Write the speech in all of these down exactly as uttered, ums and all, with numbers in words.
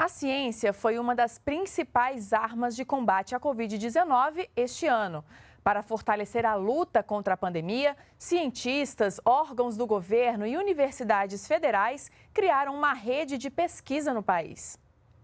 A ciência foi uma das principais armas de combate à covid dezenove este ano. Para fortalecer a luta contra a pandemia, cientistas, órgãos do governo e universidades federais criaram uma rede de pesquisa no país.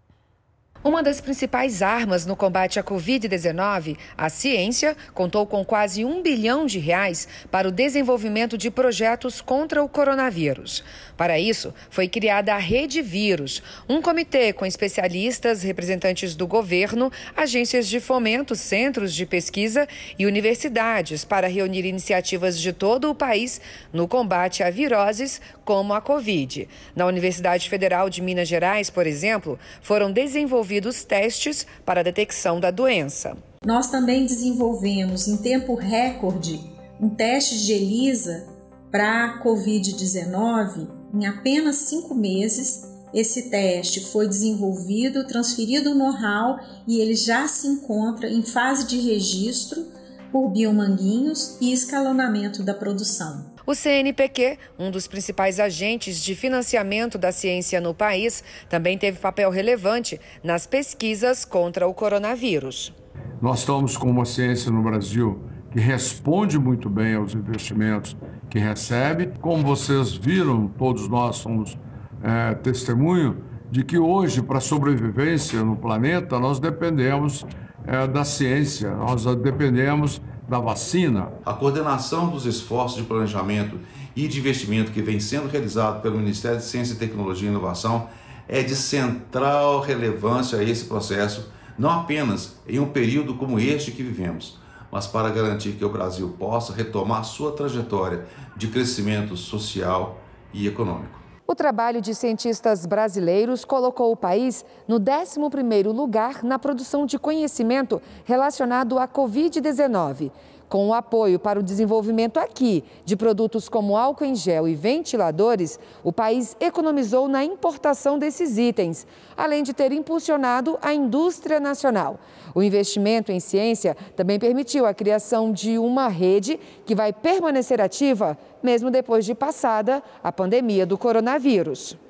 Uma das principais armas no combate à covid dezenove, a ciência, contou com quase um bilhão de reais para o desenvolvimento de projetos contra o coronavírus. Para isso, foi criada a Rede Vírus, um comitê com especialistas, representantes do governo, agências de fomento, centros de pesquisa e universidades para reunir iniciativas de todo o país no combate a viroses como a Covid. Na Universidade Federal de Minas Gerais, por exemplo, foram desenvolvidos testes para a detecção da doença. Nós também desenvolvemos em tempo recorde um teste de ELISA para a covid dezenove em apenas cinco meses. Esse teste foi desenvolvido, transferido o know-how e ele já se encontra em fase de registro por biomanguinhos e escalonamento da produção. O C N Pq, um dos principais agentes de financiamento da ciência no país, também teve papel relevante nas pesquisas contra o coronavírus. Nós estamos com uma ciência no Brasil que responde muito bem aos investimentos que recebe. Como vocês viram, todos nós somos é, testemunho de que hoje, para a sobrevivência no planeta, nós dependemos é, da ciência, nós dependemos da vacina. A coordenação dos esforços de planejamento e de investimento que vem sendo realizado pelo Ministério de Ciência, Tecnologia e Inovação é de central relevância a esse processo, não apenas em um período como este que vivemos, mas para garantir que o Brasil possa retomar sua trajetória de crescimento social e econômico. O trabalho de cientistas brasileiros colocou o país no décimo primeiro lugar na produção de conhecimento relacionado à covid dezenove. Com o apoio para o desenvolvimento aqui de produtos como álcool em gel e ventiladores, o país economizou na importação desses itens, além de ter impulsionado a indústria nacional. O investimento em ciência também permitiu a criação de uma rede que vai permanecer ativa mesmo depois de passada a pandemia do coronavírus.